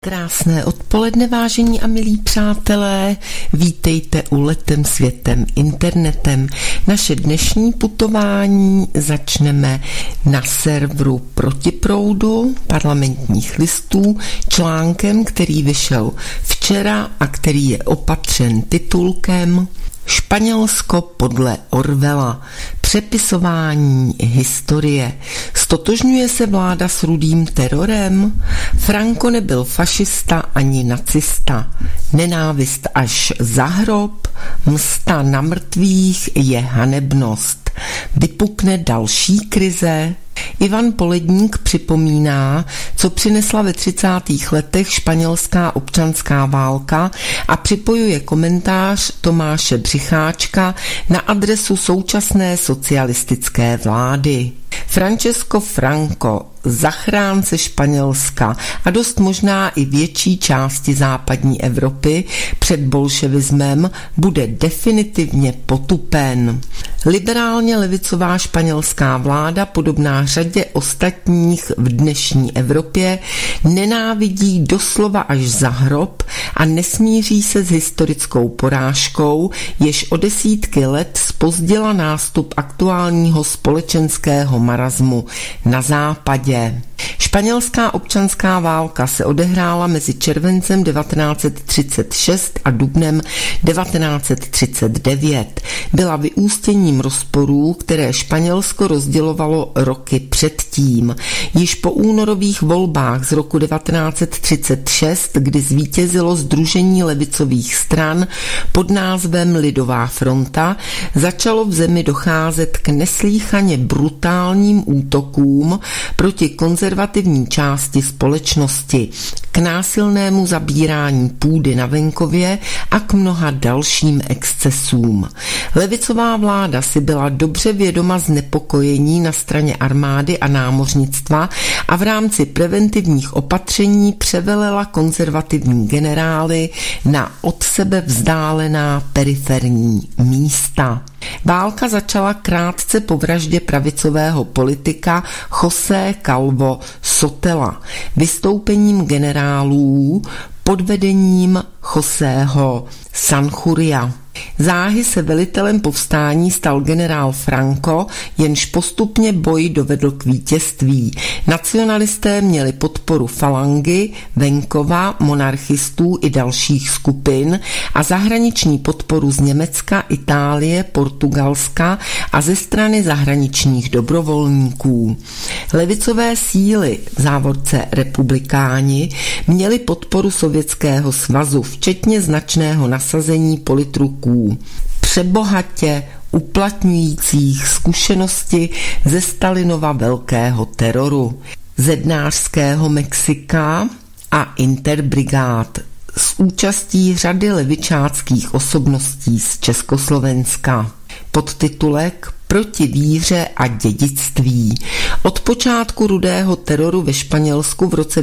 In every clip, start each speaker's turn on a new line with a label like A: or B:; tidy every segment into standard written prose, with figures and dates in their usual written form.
A: Krásné odpoledne, vážení a milí přátelé, vítejte u Letem světem internetem. Naše dnešní putování začneme na serveru Protiproudu parlamentních listů článkem, který vyšel včera a který je opatřen titulkem Španělsko podle Orwella. Přepisování historie. Stotožňuje se vláda s rudým terorem? Franco nebyl fašista ani nacista. Nenávist až za hrob? Msta na mrtvých je hanebnost. Vypukne další krize? Ivan Poledník připomíná, co přinesla ve 30. letech španělská občanská válka a připojuje komentář Tomáše Břicháčka na adresu současné socialistické vlády. Francesco Franco, zachránce Španělska a dost možná i větší části západní Evropy před bolševismem, bude definitivně potupen. Liberálně levicová španělská vláda, podobná řadě ostatních v dnešní Evropě, nenávidí doslova až za hrob a nesmíří se s historickou porážkou, jež o desítky let zpozdila nástup aktuálního společenského marazmu na západě. Španělská občanská válka se odehrála mezi červencem 1936 a dubnem 1939. Byla vyústěním rozporů, které Španělsko rozdělovalo roky předtím. Již po únorových volbách z roku 1936, kdy zvítězilo Sdružení levicových stran pod názvem Lidová fronta, začalo v zemi docházet k neslýchaně brutálním útokům proti konzervativní části společnosti, k násilnému zabírání půdy na venkově a k mnoha dalším excesům. Levicová vláda si byla dobře vědoma znepokojení na straně armády a námořnictva a v rámci preventivních opatření převelela konzervativní generály na od sebe vzdálená periferní místa. Válka začala krátce po vraždě pravicového politika José Calvo Sotela vystoupením generálů pod vedením Josého Sanjuria. Záhy se velitelem povstání stal generál Franco, jenž postupně boj dovedl k vítězství. Nacionalisté měli podporu falangy, venkova, monarchistů i dalších skupin a zahraniční podporu z Německa, Itálie, Portugalska a ze strany zahraničních dobrovolníků. Levicové síly, v závorce republikáni, měli podporu Sovětského svazu, včetně značného nasazení politruků přebohatě uplatňujících zkušenosti ze Stalinova velkého teroru, zednářského Mexika a interbrigád s účastí řady levičáckých osobností z Československa. Podtitulek Proti víře a dědictví. Od počátku rudého teroru ve Španělsku v roce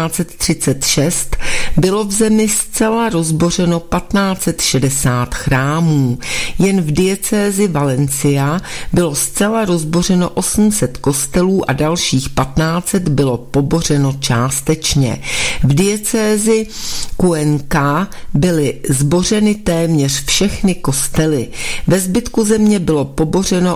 A: 1936 bylo v zemi zcela rozbořeno 1560 chrámů. Jen v diecézi Valencia bylo zcela rozbořeno 800 kostelů a dalších 1500 bylo pobořeno částečně. V diecézi Cuenca byly zbořeny téměř všechny kostely. Ve zbytku země bylo pobořeno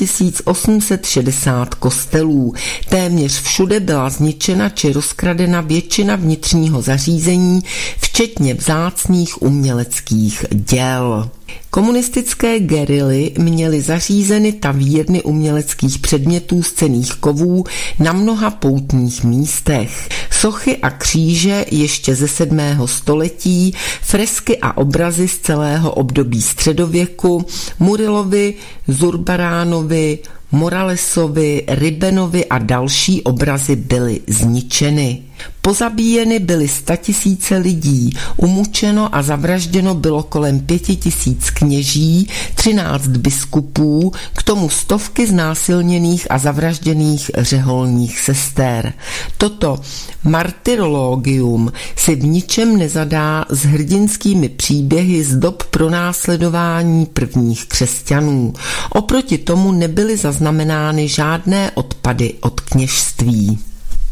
A: 8860 kostelů. Téměř všude byla zničena či rozkradena většina vnitřního zařízení, včetně vzácných uměleckých děl. Komunistické gerily měly zařízeny tavírny uměleckých předmětů z cenných kovů na mnoha poutních místech. Sochy a kříže ještě ze 7. století, fresky a obrazy z celého období středověku, Murillovi, Zurbaránovi, Moralesovi, Ribenovi a další obrazy byly zničeny. Pozabíjeny byly 100 000 lidí, umučeno a zavražděno bylo kolem 5000 kněží, 13 biskupů, k tomu stovky znásilněných a zavražděných řeholních sester. Toto martyrologium si v ničem nezadá s hrdinskými příběhy z dob pronásledování prvních křesťanů. Oproti tomu nebyly zaznamenány žádné odpady od kněžství.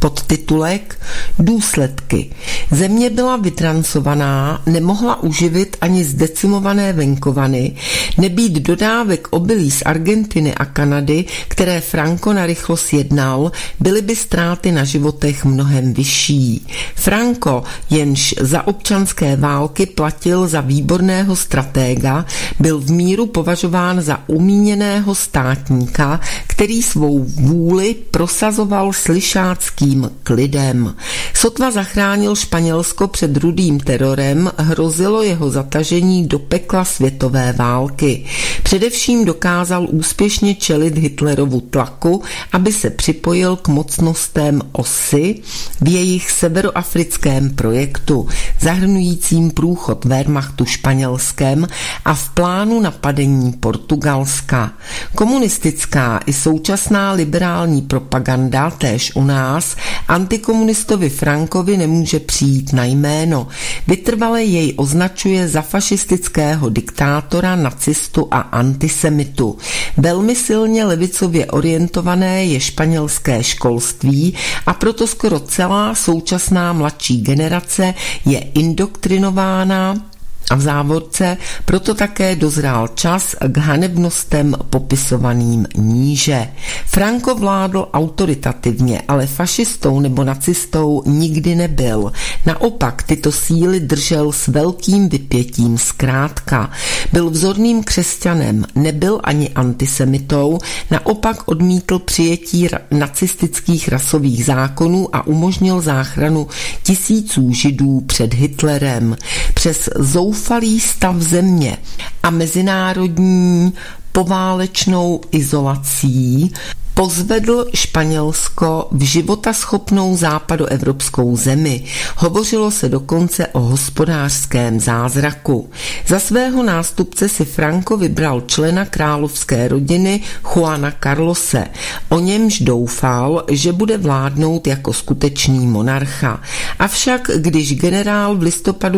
A: Podtitulek Důsledky. Země byla vytrancovaná, nemohla uživit ani zdecimované venkovany, nebýt dodávek obilí z Argentiny a Kanady, které Franco narychlo sjednal, byly by ztráty na životech mnohem vyšší. Franco, jenž za občanské války platil za výborného stratéga, byl v míru považován za umíněného státníka, který svou vůli prosazoval slyšáckým klidem. Sotva zachránil Španělsko před rudým terorem, hrozilo jeho zatažení do pekla světové války. Především dokázal úspěšně čelit Hitlerovu tlaku, aby se připojil k mocnostem OSY v jejich severoafrickém projektu, zahrnujícím průchod Wehrmachtu Španělskem a v plánu napadení Portugalska. Komunistická i současná liberální propaganda též u nás antikomunistovi Francovi nemůže přijít na jméno. Vytrvale jej označuje za fašistického diktátora, nacistu a antisemitu. Velmi silně levicově orientované je španělské školství a proto skoro celá současná mladší generace je indoktrinována a v závorce proto také dozrál čas k hanebnostem popisovaným níže. Franco vládl autoritativně, ale fašistou nebo nacistou nikdy nebyl. Naopak tyto síly držel s velkým vypětím zkrátka. Byl vzorným křesťanem, nebyl ani antisemitou, naopak odmítl přijetí nacistických rasových zákonů a umožnil záchranu tisíců Židů před Hitlerem. Přes zoufalý stav země a mezinárodní poválečnou izolací pozvedl Španělsko v životaschopnou západoevropskou zemi. Hovořilo se dokonce o hospodářském zázraku. Za svého nástupce si Franco vybral člena královské rodiny Juana Carlose. O němž doufal, že bude vládnout jako skutečný monarcha. Avšak když generál v listopadu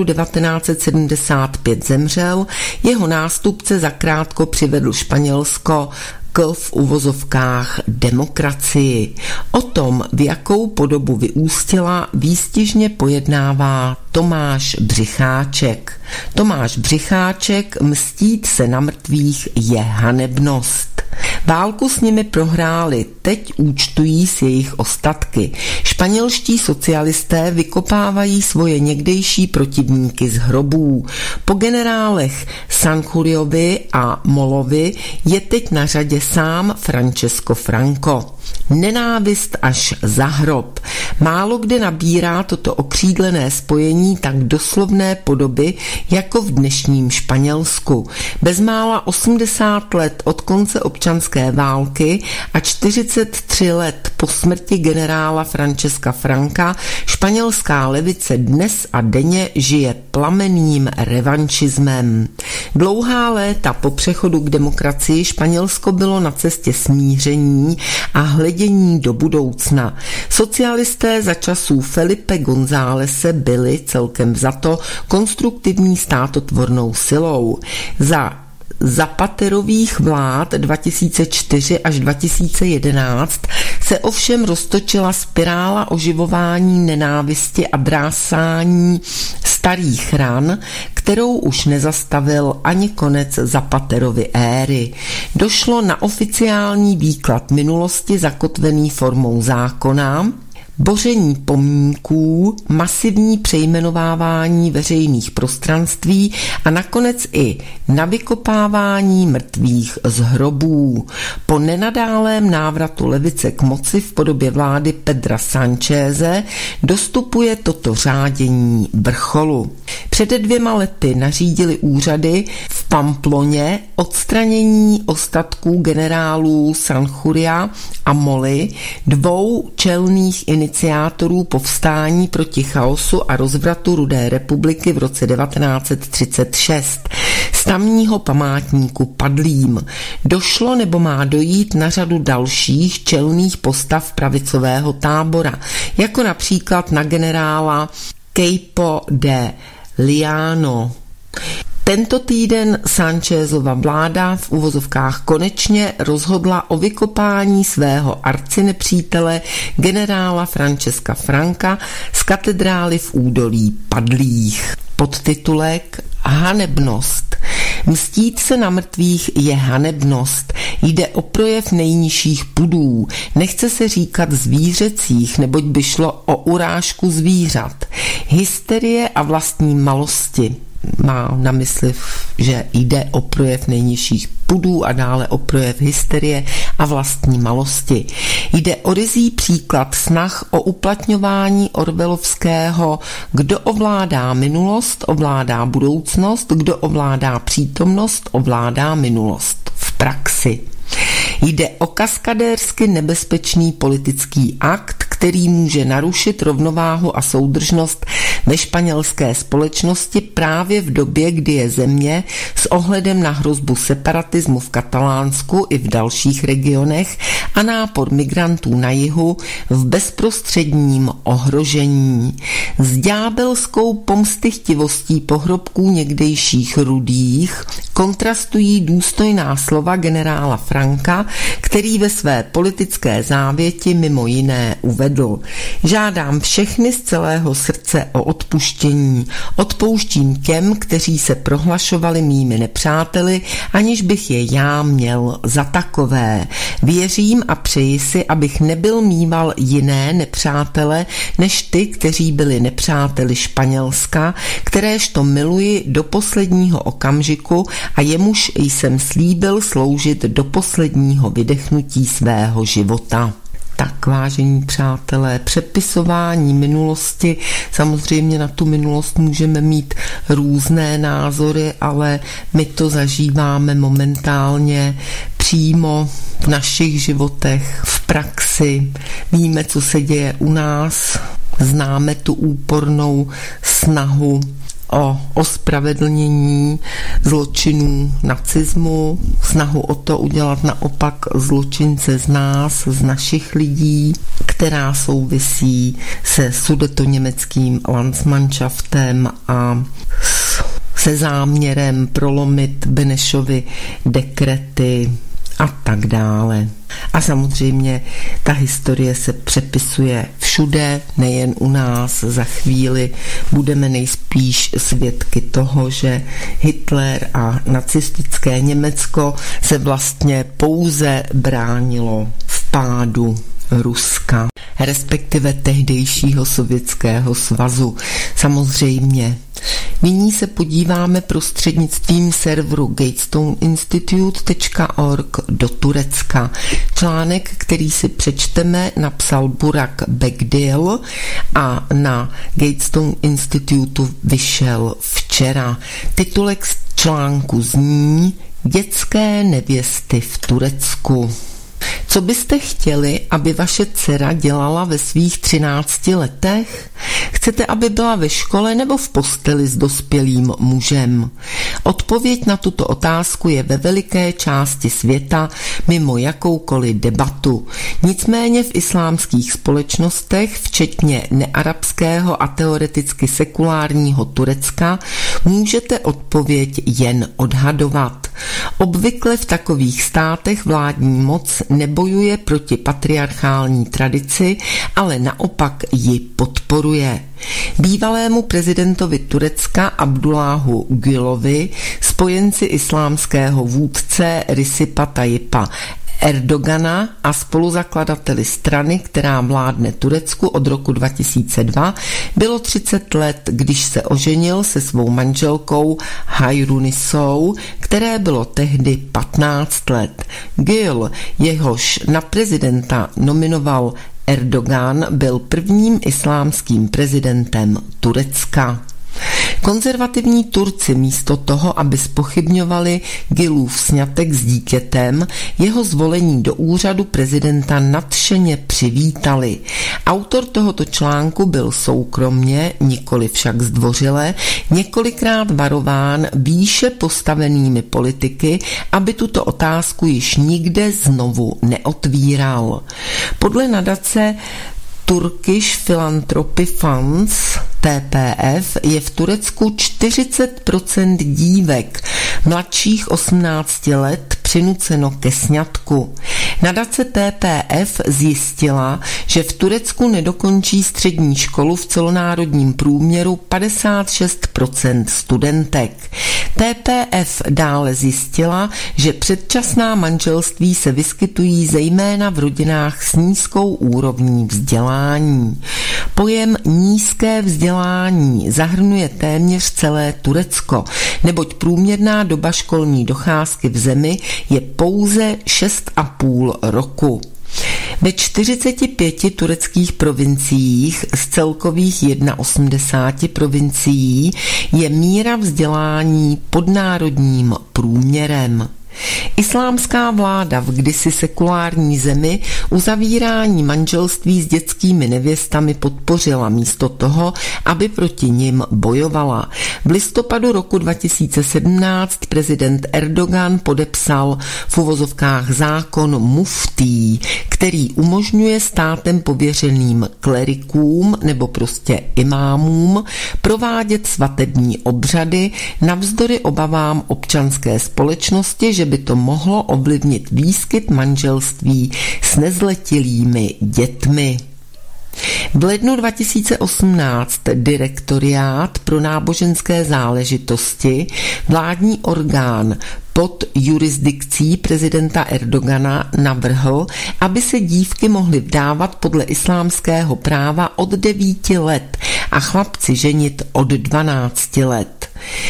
A: 1975 zemřel, jeho nástupce zakrátko přivedl Španělsko v uvozovkách demokracii. O tom, v jakou podobu vyústila, výstižně pojednává Tomáš Břicháček. Tomáš Břicháček: Mstít se na mrtvých je hanebnost. Válku s nimi prohráli, teď účtují s jejich ostatky. Španělští socialisté vykopávají svoje někdejší protivníky z hrobů. Po generálech Sanjurjovi a Molovi je teď na řadě sám Francesco Franco. Nenávist až za hrob. Málo kde nabírá toto okřídlené spojení tak doslovné podoby jako v dnešním Španělsku. Bezmála 80 let od konce občanské války a 43 let po smrti generála Francesca Franca španělská levice dnes a denně žije plamenným revanšismem. Dlouhá léta po přechodu k demokracii Španělsko bylo na cestě smíření a hledění do budoucna. Socialisté za časů Felipe Gonzálese byli celkem vzato konstruktivní státotvornou silou. Za Zapaterových vlád 2004 až 2011 se ovšem roztočila spirála oživování nenávisti a drásání starých ran, kterou už nezastavil ani konec Zapaterovy éry. Došlo na oficiální výklad minulosti zakotvený formou zákona, boření pomníků, masivní přejmenovávání veřejných prostranství a nakonec i na vykopávání mrtvých z hrobů. Po nenadálém návratu levice k moci v podobě vlády Pedra Sancheze dostupuje toto řádění vrcholu. Před 2 lety nařídili úřady v Pamploně odstranění ostatků generálů Sanjurja a Moly, 2 čelných iniciátorů povstání proti chaosu a rozvratu Rudé republiky v roce 1936. Z tamního památníku padlým. Došlo nebo má dojít na řadu dalších čelných postav pravicového tábora, jako například na generála Queipo de Liano. Tento týden Sanchezova vláda v uvozovkách konečně rozhodla o vykopání svého arcinepřítele generála Francesca Franca z katedrály v údolí Padlých. Podtitulek Hanebnost. Mstít se na mrtvých je hanebnost. Jde o projev nejnižších pudů. Nechce se říkat zvířecích, neboť by šlo o urážku zvířat. Hysterie a vlastní malosti. Má na mysli, že jde o projev nejnižších pudů a dále o projev hysterie a vlastní malosti. Jde o ryzí příklad snah o uplatňování orwellovského kdo ovládá minulost, ovládá budoucnost, kdo ovládá přítomnost, ovládá minulost v praxi. Jde o kaskadérsky nebezpečný politický akt, který může narušit rovnováhu a soudržnost ve španělské společnosti právě v době, kdy je země s ohledem na hrozbu separatismu v Katalánsku i v dalších regionech a nápor migrantů na jihu v bezprostředním ohrožení. S ďábelskou pomstychtivostí pohrobků někdejších rudých kontrastují důstojná slova generála Franca, který ve své politické závěti mimo jiné uvedl: žádám všechny z celého srdce o odpuštění. Odpouštím těm, kteří se prohlašovali mými nepřáteli, aniž bych je já měl za takové. Věřím a přeji si, abych nebyl míval jiné nepřátele, než ty, kteří byli nepřáteli Španělska, kteréžto miluji do posledního okamžiku a jemuž jsem slíbil sloužit do posledního vydechnutí svého života. Tak, vážení přátelé, přepisování minulosti, samozřejmě na tu minulost můžeme mít různé názory, ale my to zažíváme momentálně přímo v našich životech, v praxi. Víme, co se děje u nás, známe tu úpornou snahu o ospravedlnění zločinů nacismu, snahu o to udělat naopak zločince z nás, z našich lidí, která souvisí se sudetoněmeckým Landsmannschaftem a se záměrem prolomit Benešovy dekrety a tak dále. A samozřejmě ta historie se přepisuje všude, nejen u nás. Za chvíli budeme nejspíš svědky toho, že Hitler a nacistické Německo se vlastně pouze bránilo vpádu Ruska, respektive tehdejšího Sovětského svazu. Samozřejmě. Nyní se podíváme prostřednictvím serveru gatestoneinstitute.org do Turecka. Článek, který si přečteme, napsal Burak Begdil a na Gatestone Institutu vyšel včera. Titulek článku zní Dětské nevěsty v Turecku. Co byste chtěli, aby vaše dcera dělala ve svých 13 letech? Chcete, aby byla ve škole nebo v posteli s dospělým mužem? Odpověď na tuto otázku je ve veliké části světa mimo jakoukoliv debatu. Nicméně v islámských společnostech, včetně nearabského a teoreticky sekulárního Turecka, můžete odpověď jen odhadovat. Obvykle v takových státech vládní moc nebojuje proti patriarchální tradici, ale naopak ji podporuje. Bývalému prezidentovi Turecka Abdulláhu Gülovi, spojenci islámského vůdce Recipa Tayyipa Erdogana a spoluzakladateli strany, která vládne Turecku od roku 2002, bylo 30 let, když se oženil se svou manželkou Hayrunisou, které bylo tehdy 15 let. Gül, jehož na prezidenta nominoval Erdogan, byl prvním islámským prezidentem Turecka. Konzervativní Turci místo toho, aby zpochybňovali Gülův sňatek s dítětem, jeho zvolení do úřadu prezidenta nadšeně přivítali. Autor tohoto článku byl soukromně, nikoli však zdvořile, několikrát varován výše postavenými politiky, aby tuto otázku již nikde znovu neotvíral. Podle nadace Turkish Philanthropy Funds, TPF je v Turecku 40% dívek mladších 18 let přinuceno ke sňatku. Nadace TPF zjistila, že v Turecku nedokončí střední školu v celonárodním průměru 56% studentek. TPF dále zjistila, že předčasná manželství se vyskytují zejména v rodinách s nízkou úrovní vzdělání. Pojem nízké vzdělání zahrnuje téměř celé Turecko, neboť průměrná doba školní docházky v zemi je pouze 6,5 roku. Ve 45 tureckých provinciích z celkových 81 provincií je míra vzdělání pod národním průměrem. Islámská vláda v kdysi sekulární zemi uzavírání manželství s dětskými nevěstami podpořila místo toho, aby proti nim bojovala. V listopadu roku 2017 prezident Erdogan podepsal v uvozovkách zákon muftí, který umožňuje státem pověřeným klerikům nebo prostě imámům provádět svatební obřady navzdory obavám občanské společnosti, že by to mohlo ovlivnit výskyt manželství s nezletilými dětmi. V lednu 2018 Direktoriát pro náboženské záležitosti, vládní orgán pod jurisdikcí prezidenta Erdogana, navrhl, aby se dívky mohly vdávat podle islámského práva od 9 let a chlapci ženit od 12 let.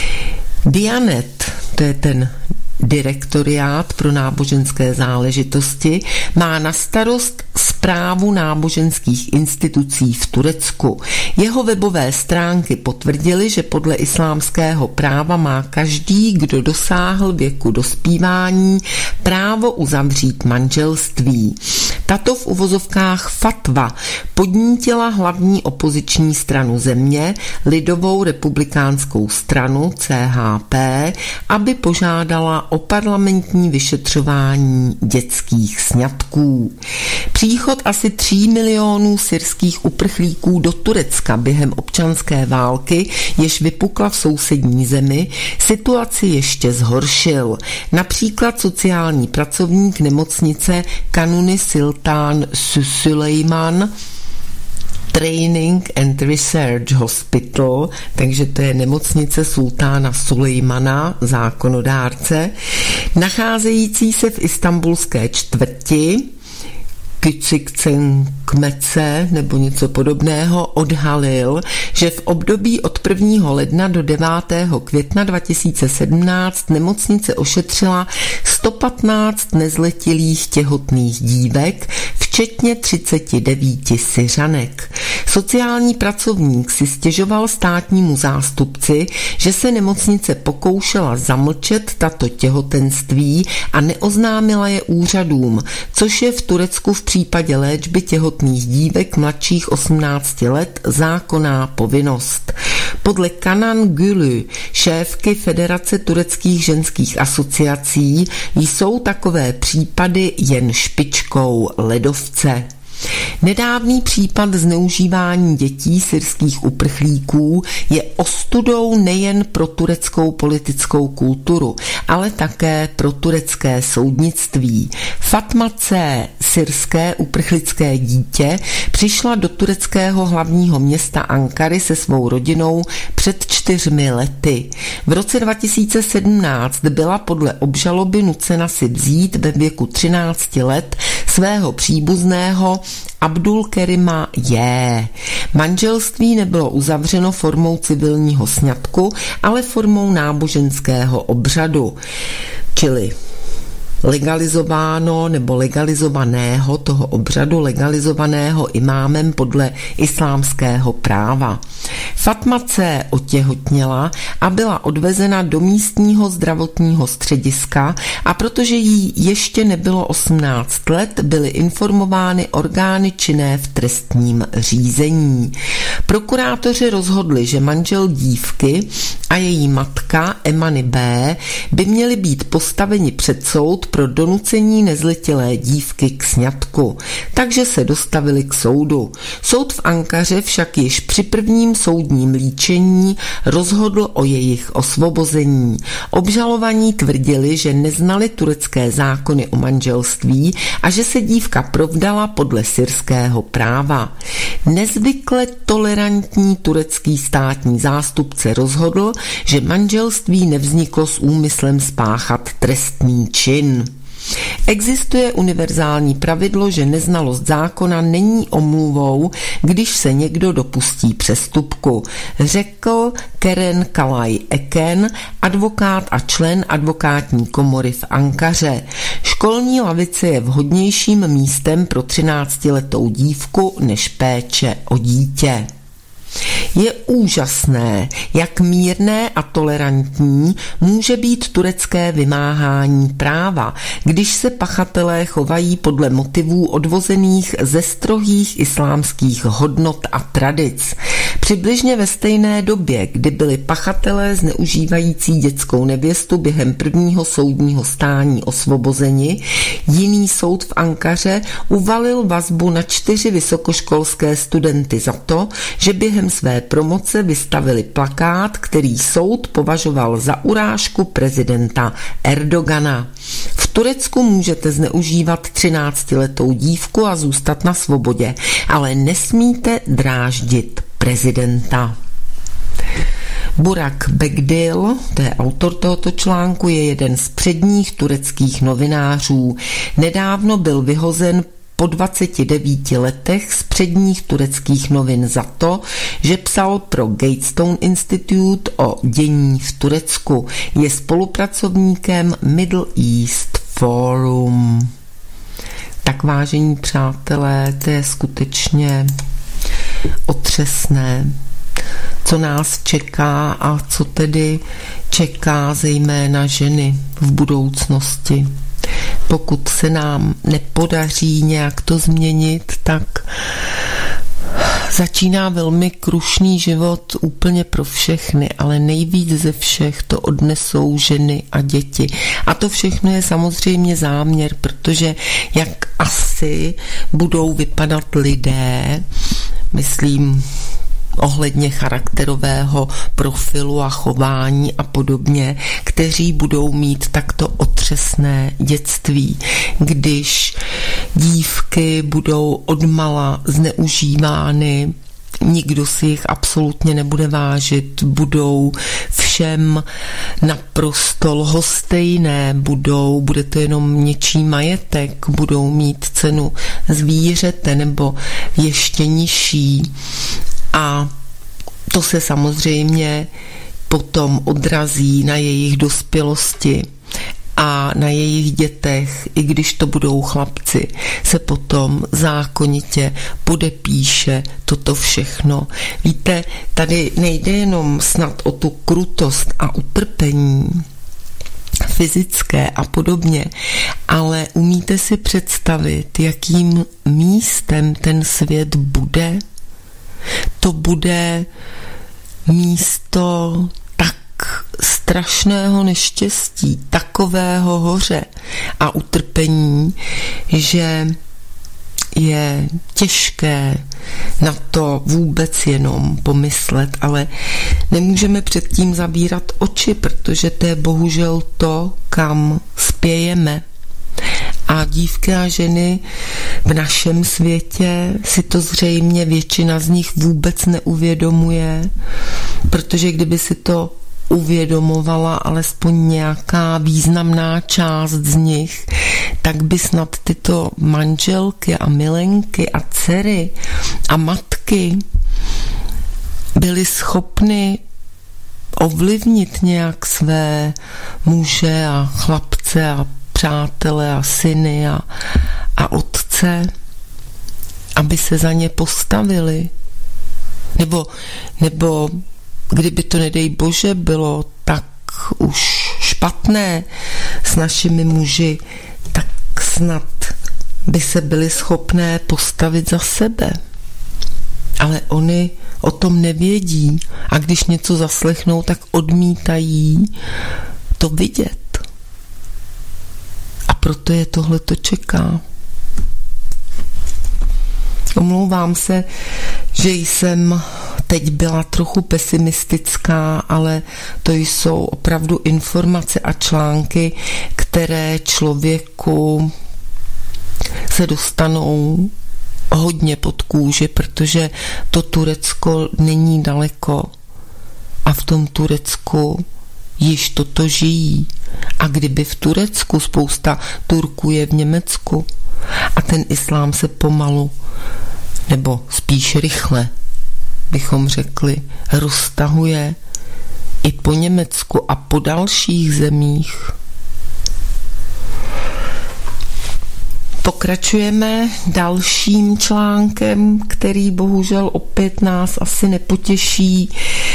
A: Diyanet, to je ten Direktoriát pro náboženské záležitosti, má na starost správu náboženských institucí v Turecku. Jeho webové stránky potvrdily, že podle islámského práva má každý, kdo dosáhl věku dospívání, právo uzavřít manželství. Tato v uvozovkách fatva podnítila hlavní opoziční stranu země, Lidovou republikánskou stranu CHP, aby požádala o parlamentní vyšetřování dětských sňatků. Příchod asi 3 milionů syrských uprchlíků do Turecka během občanské války, jež vypukla v sousední zemi, situaci ještě zhoršil. Například sociální pracovník nemocnice Kanuni Sultan Süleyman Training and Research Hospital, takže to je nemocnice sultána Sulejmana, zákonodárce, nacházející se v istanbulské čtvrti Küçükçekmece nebo něco podobného, odhalil, že v období od 1. ledna do 9. května 2017 nemocnice ošetřila 115 nezletilých těhotných dívek, včetně 39 Syřanek. Sociální pracovník si stěžoval státnímu zástupci, že se nemocnice pokoušela zamlčet tato těhotenství a neoznámila je úřadům, což je v Turecku v případě léčby těhotných dívek mladších 18 let zákonná povinnost. Podle Canan Gülü, šéfky Federace tureckých ženských asociací, jsou takové případy jen špičkou ledovce. Nedávný případ zneužívání dětí syrských uprchlíků je ostudou nejen pro tureckou politickou kulturu, ale také pro turecké soudnictví. Fatma C., syrské uprchlické dítě, přišla do tureckého hlavního města Ankary se svou rodinou před 4 lety. V roce 2017 byla podle obžaloby nucena si vzít ve věku 13 let svého příbuzného Abdulkerima J. Manželství nebylo uzavřeno formou civilního sňatku, ale formou náboženského obřadu, čili legalizováno nebo legalizovaného toho obřadu, legalizovaného imámem podle islámského práva. Fatma C. otěhotněla a byla odvezena do místního zdravotního střediska a protože jí ještě nebylo 18 let, byly informovány orgány činné v trestním řízení. Prokurátoři rozhodli, že manžel dívky a její matka Emany B. by měli být postaveni před soud pro donucení nezletilé dívky k sňatku, takže se dostavili k soudu. Soud v Ankaře však již při prvním soudním líčení rozhodl o jejich osvobození. Obžalovaní tvrdili, že neznali turecké zákony o manželství a že se dívka provdala podle syrského práva. Nezvykle tolerantní turecký státní zástupce rozhodl, že manželství nevzniklo s úmyslem spáchat trestný čin. Existuje univerzální pravidlo, že neznalost zákona není omluvou, když se někdo dopustí přestupku, řekl Keren Kalay Eken, advokát a člen advokátní komory v Ankaře. Školní lavice je vhodnějším místem pro 13letou dívku než péče o dítě. Je úžasné, jak mírné a tolerantní může být turecké vymáhání práva, když se pachatelé chovají podle motivů odvozených ze strohých islámských hodnot a tradic. Přibližně ve stejné době, kdy byli pachatelé zneužívající dětskou nevěstu během prvního soudního stání osvobozeni, jiný soud v Ankaře uvalil vazbu na 4 vysokoškolské studenty za to, že během své promoce vystavili plakát, který soud považoval za urážku prezidenta Erdogana. V Turecku můžete zneužívat 13letou dívku a zůstat na svobodě, ale nesmíte dráždit prezidenta. Burak Begdil, to je autor tohoto článku, je jeden z předních tureckých novinářů. Nedávno byl vyhozen po 29 letech z předních tureckých novin za to, že psal pro Gatestone Institute o dění v Turecku. Je spolupracovníkem Middle East Forum. Tak vážení přátelé, to je skutečně otřesné, co nás čeká a co tedy čeká zejména ženy v budoucnosti. Pokud se nám nepodaří nějak to změnit, tak začíná velmi krušný život úplně pro všechny, ale nejvíc ze všech to odnesou ženy a děti. A to všechno je samozřejmě záměr, protože jak asi budou vypadat lidé, myslím, ohledně charakterového profilu a chování a podobně, kteří budou mít takto otřesné dětství, když dívky budou odmala zneužívány, nikdo si jich absolutně nebude vážit, budou všem naprosto lhostejné, bude to jenom něčí majetek, budou mít cenu zvířete nebo ještě nižší. A to se samozřejmě potom odrazí na jejich dospělosti a na jejich dětech, i když to budou chlapci, se potom zákonitě podepíše toto všechno. Víte, tady nejde jenom snad o tu krutost a utrpení fyzické a podobně, ale umíte si představit, jakým místem ten svět bude? To bude místo tak strašného neštěstí, takového hoře a utrpení, že je těžké na to vůbec jenom pomyslet, ale nemůžeme předtím zavírat oči, protože to je bohužel to, kam spějeme. A dívky a ženy v našem světě si to zřejmě většina z nich vůbec neuvědomuje, protože kdyby si to uvědomovala alespoň nějaká významná část z nich, tak by snad tyto manželky a milenky a dcery a matky byly schopny ovlivnit nějak své muže a chlapce a přátele a syny a otce, aby se za ně postavili. Nebo kdyby to, nedej bože, bylo tak už špatné s našimi muži, tak snad by se byly schopné postavit za sebe. Ale oni o tom nevědí a když něco zaslechnou, tak odmítají to vidět. A proto je tohleto čeká. Omlouvám se, že jsem teď byla trochu pesimistická, ale to jsou opravdu informace a články, které člověku se dostanou hodně pod kůži, protože to Turecko není daleko a v tom Turecku již toto žijí. A kdyby v Turecku, spousta Turků je v Německu a ten islám se pomalu, nebo spíš rychle, bychom řekli, roztahuje i po Německu a po dalších zemích. Pokračujeme dalším článkem, který bohužel opět nás asi nepotěší.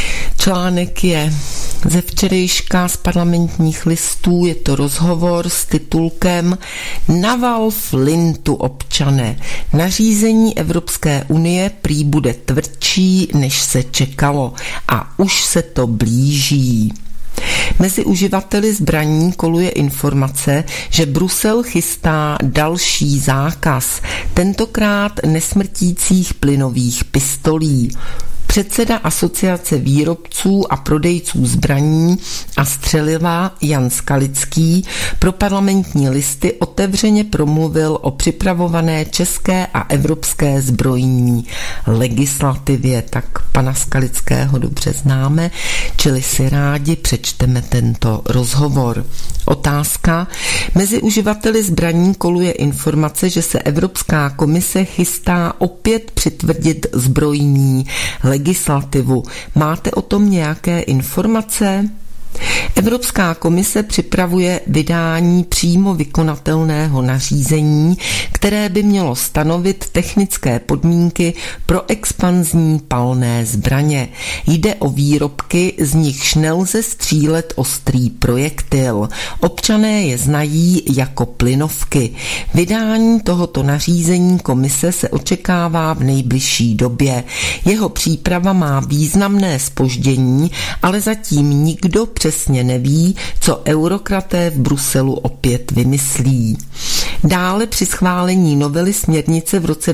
A: Článek je ze včerejška z Parlamentních listů, je to rozhovor s titulkem Naval flintu, občané. Nařízení Evropské unie prý bude tvrdší, než se čekalo a už se to blíží. Mezi uživateli zbraní koluje informace, že Brusel chystá další zákaz, tentokrát nesmrtících plynových pistolí. Předseda Asociace výrobců a prodejců zbraní a střeliva Jan Skalický pro Parlamentní listy otevřeně promluvil o připravované české a evropské zbrojní legislativě. Tak pana Skalického dobře známe, čili si rádi přečteme tento rozhovor. Otázka. Mezi uživateli zbraní koluje informace, že se Evropská komise chystá opět přitvrdit zbrojní legislativu. Máte o tom nějaké informace? Evropská komise připravuje vydání přímo vykonatelného nařízení, které by mělo stanovit technické podmínky pro expanzní palné zbraně. Jde o výrobky, z nichž nelze střílet ostrý projektil. Občané je znají jako plynovky. Vydání tohoto nařízení komise se očekává v nejbližší době. Jeho příprava má významné zpoždění, ale zatím nikdo přesně neví, co eurokraté v Bruselu opět vymyslí. Dále při schválení novely směrnice v roce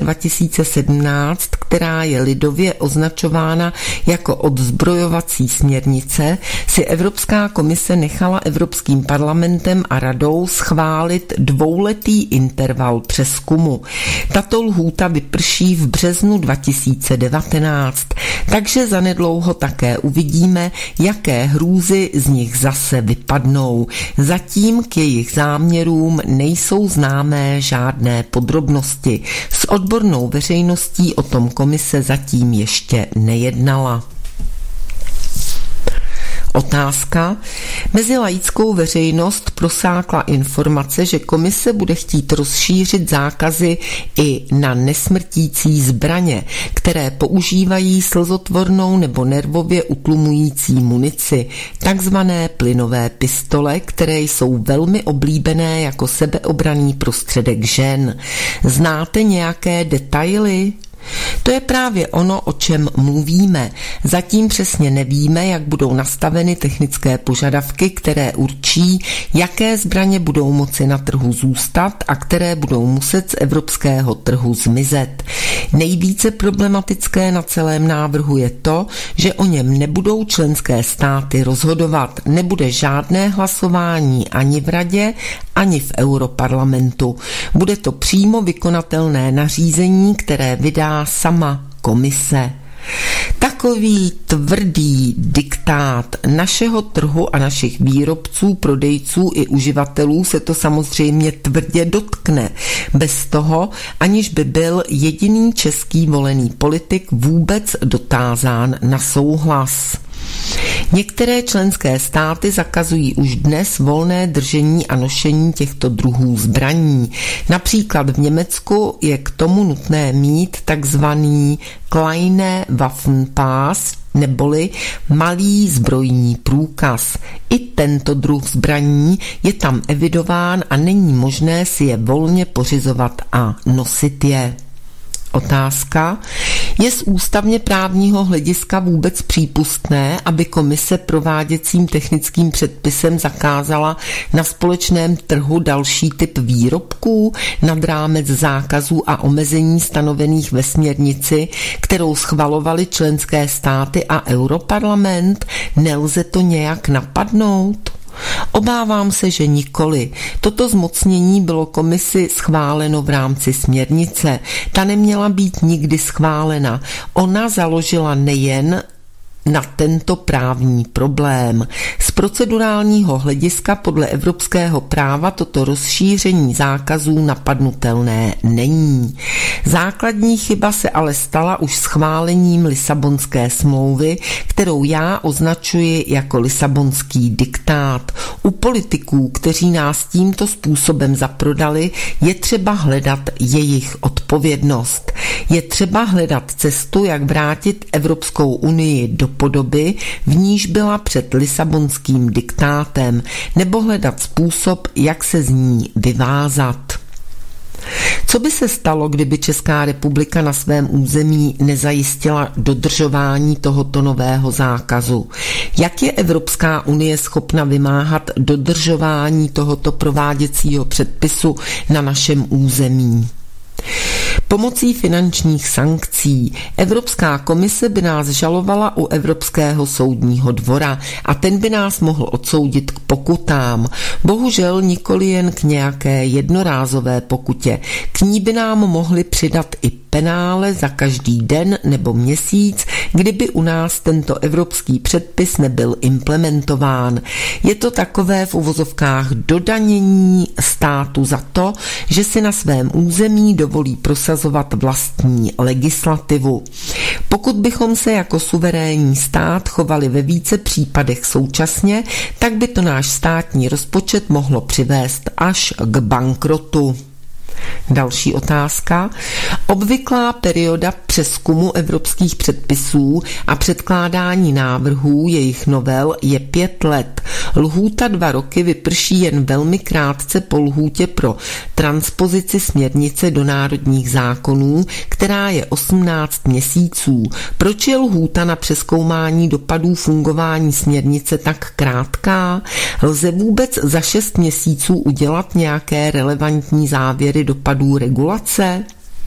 A: 2017, která je lidově označována jako odzbrojovací směrnice, si Evropská komise nechala Evropským parlamentem a radou schválit 2letý interval přezkumu. Tato lhůta vyprší v březnu 2019, takže zanedlouho také uvidíme, jaké hrůzy z nich zase vypadnou. Zatím k jejich záměrům nejsou známé žádné podrobnosti. S odbornou veřejností o tom komise zatím ještě nejednala. Otázka. Mezi laickou veřejnost prosákla informace, že komise bude chtít rozšířit zákazy i na nesmrtící zbraně, které používají slzotvornou nebo nervově utlumující munici, takzvané plynové pistole, které jsou velmi oblíbené jako sebeobranný prostředek žen. Znáte nějaké detaily? To je právě ono, o čem mluvíme. Zatím přesně nevíme, jak budou nastaveny technické požadavky, které určí, jaké zbraně budou moci na trhu zůstat a které budou muset z evropského trhu zmizet. Nejvíce problematické na celém návrhu je to, že o něm nebudou členské státy rozhodovat. Nebude žádné hlasování ani v radě, ani v Europarlamentu. Bude to přímo vykonatelné nařízení, které vydá sama komise. Takový tvrdý diktát našeho trhu a našich výrobců, prodejců i uživatelů se to samozřejmě tvrdě dotkne. Bez toho, aniž by byl jediný český volený politik vůbec dotázán na souhlas. Některé členské státy zakazují už dnes volné držení a nošení těchto druhů zbraní. Například v Německu je k tomu nutné mít takzvaný Kleine Waffenpass, neboli malý zbrojní průkaz. I tento druh zbraní je tam evidován a není možné si je volně pořizovat a nosit je. Otázka. Je z ústavně právního hlediska vůbec přípustné, aby komise prováděcím technickým předpisem zakázala na společném trhu další typ výrobků nad rámec zákazů a omezení stanovených ve směrnici, kterou schvalovaly členské státy a Europarlament? Nelze to nějak napadnout? Obávám se, že nikoli. Toto zmocnění bylo komisi schváleno v rámci směrnice. Ta neměla být nikdy schválena. Ona založila nejen na tento právní problém. Z procedurálního hlediska podle evropského práva toto rozšíření zákazů napadnutelné není. Základní chyba se ale stala už schválením Lisabonské smlouvy, kterou já označuji jako lisabonský diktát. U politiků, kteří nás tímto způsobem zaprodali, je třeba hledat jejich odpovědnost. Je třeba hledat cestu, jak vrátit Evropskou unii do podoby, v níž byla před lisabonským diktátem, nebo hledat způsob, jak se z ní vyvázat. Co by se stalo, kdyby Česká republika na svém území nezajistila dodržování tohoto nového zákazu? Jak je Evropská unie schopna vymáhat dodržování tohoto prováděcího předpisu na našem území? Pomocí finančních sankcí. Evropská komise by nás žalovala u Evropského soudního dvora a ten by nás mohl odsoudit k pokutám. Bohužel nikoli jen k nějaké jednorázové pokutě. K ní by nám mohli přidat i penále za každý den nebo měsíc, kdyby u nás tento evropský předpis nebyl implementován. Je to takové v uvozovkách dodanění státu za to, že si na svém území dovolí prosazovat vlastní legislativu. Pokud bychom se jako suverénní stát chovali ve více případech současně, tak by to náš státní rozpočet mohlo přivést až k bankrotu. Další otázka. Obvyklá perioda přezkumu evropských předpisů a předkládání návrhů jejich novel je 5 let. Lhůta 2 roky vyprší jen velmi krátce po lhůtě pro transpozici směrnice do národních zákonů, která je 18 měsíců. Proč je lhůta na přezkoumání dopadů fungování směrnice tak krátká? Lze vůbec za 6 měsíců udělat nějaké relevantní závěry dopadů regulace?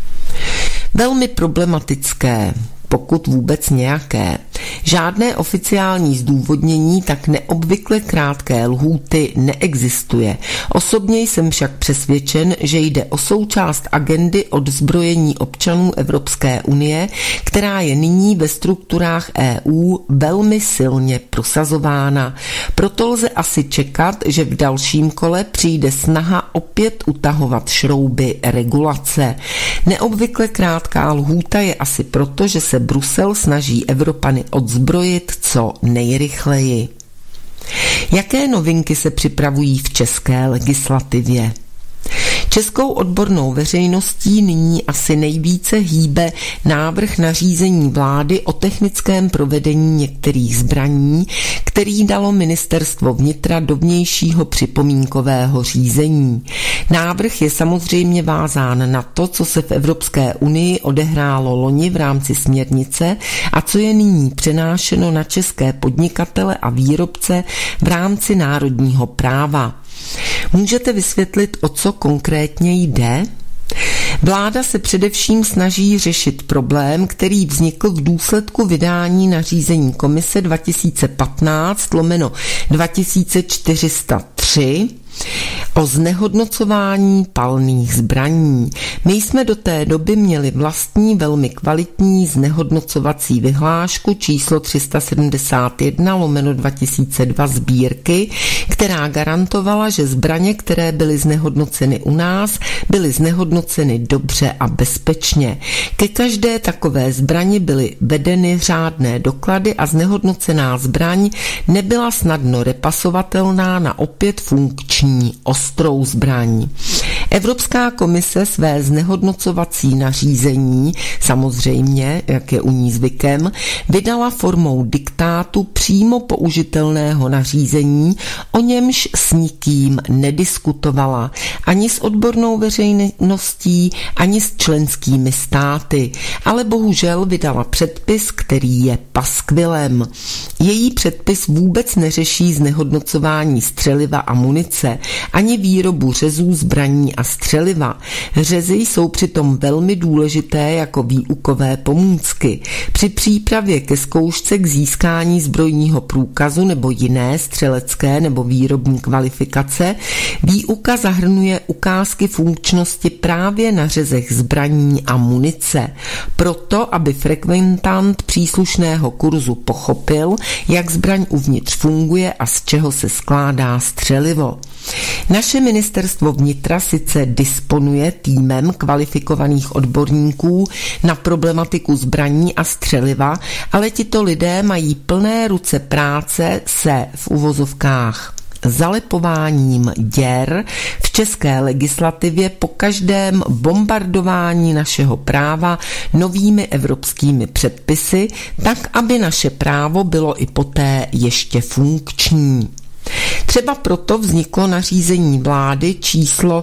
A: Velmi problematické, pokud vůbec nějaké. Žádné oficiální zdůvodnění tak neobvykle krátké lhůty neexistuje. Osobně jsem však přesvědčen, že jde o součást agendy odzbrojení občanů Evropské unie, která je nyní ve strukturách EU velmi silně prosazována. Proto lze asi čekat, že v dalším kole přijde snaha opět utahovat šrouby regulace. Neobvykle krátká lhůta je asi proto, že se Brusel snaží Evropany odzbrojit co nejrychleji. Jaké novinky se připravují v české legislativě? Českou odbornou veřejností nyní asi nejvíce hýbe návrh nařízení vlády o technickém provedení některých zbraní, který dalo Ministerstvo vnitra do vnějšího připomínkového řízení. Návrh je samozřejmě vázán na to, co se v Evropské unii odehrálo loni v rámci směrnice a co je nyní přenášeno na české podnikatele a výrobce v rámci národního práva. Můžete vysvětlit, o co konkrétně jde? Vláda se především snaží řešit problém, který vznikl v důsledku vydání nařízení Komise 2015/2403 o znehodnocování palných zbraní. My jsme do té doby měli vlastní velmi kvalitní znehodnocovací vyhlášku číslo 371/2002 sbírky, která garantovala, že zbraně, které byly znehodnoceny u nás, byly znehodnoceny dobře a bezpečně. Ke každé takové zbrani byly vedeny řádné doklady a znehodnocená zbraň nebyla snadno repasovatelná na opět funkční ostrou zbraň. Evropská komise své znehodnocovací nařízení, samozřejmě, jak je u ní zvykem, vydala formou diktátu přímo použitelného nařízení, o němž s nikým nediskutovala, ani s odbornou veřejností, ani s členskými státy, ale bohužel vydala předpis, který je paskvilem. Její předpis vůbec neřeší znehodnocování střeliva a munice, ani výrobu řezů, zbraní a střeliva. Řezy jsou přitom velmi důležité jako výukové pomůcky. Při přípravě ke zkoušce k získání zbrojního průkazu nebo jiné střelecké nebo výrobní kvalifikace výuka zahrnuje ukázky funkčnosti právě na řezech zbraní a munice. Proto, aby frekventant příslušného kurzu pochopil, jak zbraň uvnitř funguje a z čeho se skládá střelivo. Naše ministerstvo vnitra sice disponuje týmem kvalifikovaných odborníků na problematiku zbraní a střeliva, ale tito lidé mají plné ruce práce se v uvozovkách zalepováním děr v české legislativě po každém bombardování našeho práva novými evropskými předpisy, tak aby naše právo bylo i poté ještě funkční. Třeba proto vzniklo nařízení vlády číslo